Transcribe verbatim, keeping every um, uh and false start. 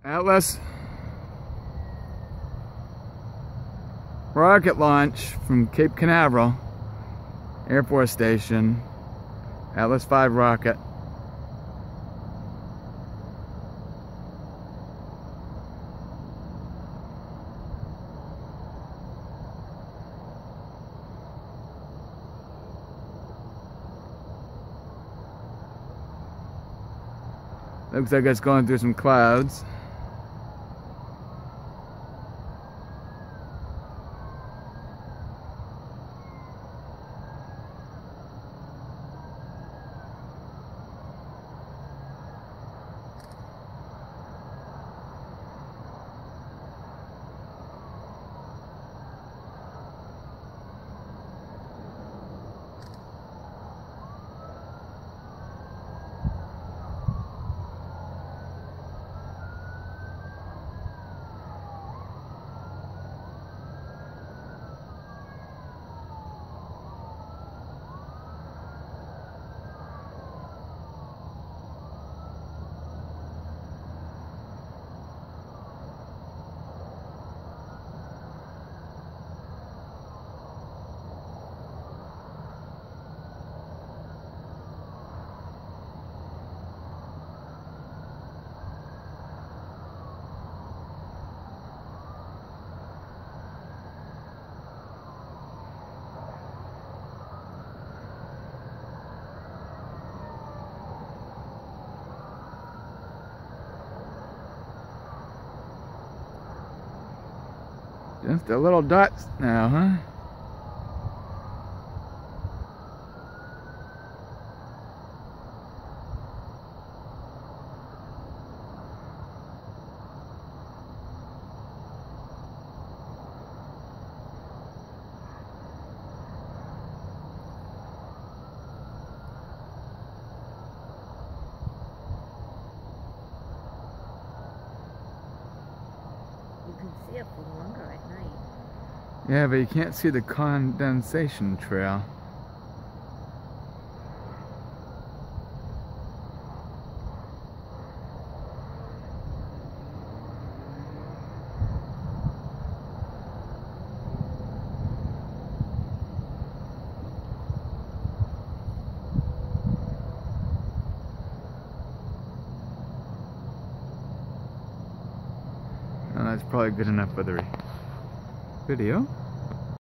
Atlas rocket launch from Cape Canaveral Air Force Station. Atlas five rocket. Looks like it's going through some clouds. Just the little dots now, huh? You can see it for longer at night. Yeah, but you can't see the condensation trail. And that's probably good enough for the video.